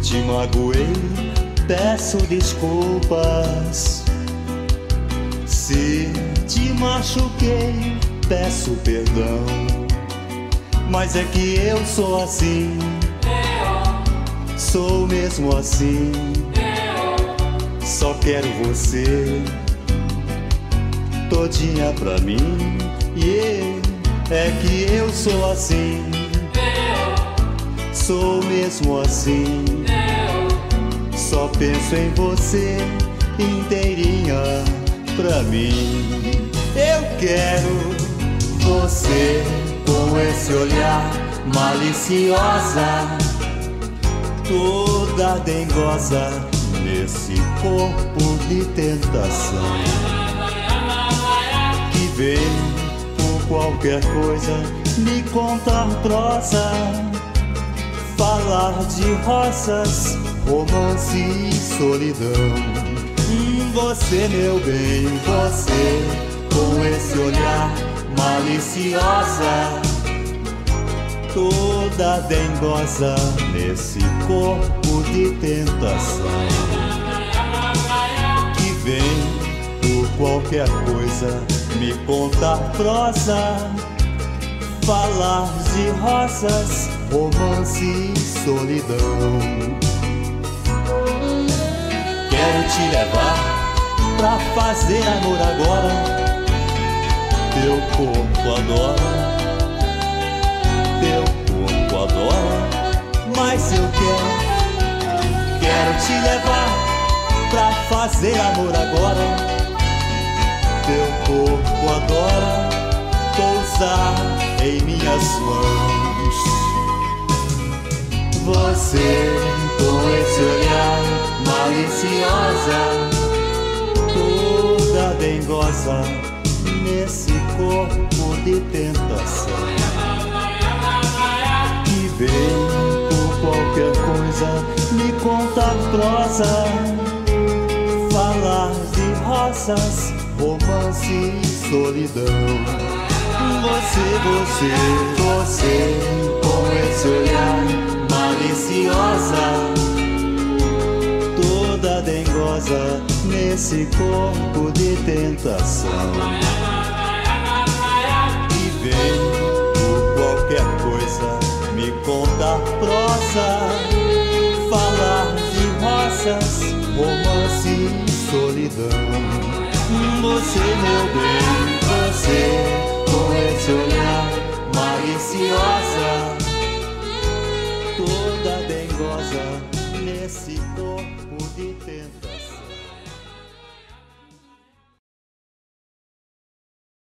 te magoei, peço desculpas. Se te machuquei, peço perdão. Mas é que eu sou assim, sou mesmo assim. Só quero você todinha pra mim. É que eu sou assim, sou mesmo assim. Só penso em você inteirinha pra mim. Eu quero você com esse olhar maliciosa, toda dengosa, nesse corpo de tentação, que vem por qualquer coisa me contar prosa, falar de rosas, romance e solidão. Você, meu bem, você com esse olhar maliciosa, toda dengosa, nesse corpo de tentação, que vem por qualquer coisa me contar prosa, falar de rosas, romance e solidão. Quero te levar pra fazer amor agora. Teu corpo adora, teu corpo adora, mas eu quero te levar pra fazer amor agora. Teu corpo adora pousar em minhas mãos. Você com esse olhar maliciosa, toda dengosa, nesse corpo de tentação, que vem por qualquer coisa me contar prosa, falar de rosas, romance e solidão. Você com esse olhar maliciosa, toda dengosa, nesse corpo de tentação, que vem por qualquer coisa me contar prosa, falar de rosas, romance e solidão. Você, meu bem, você com esse olhar maliciosa, toda dengosa, nesse corpo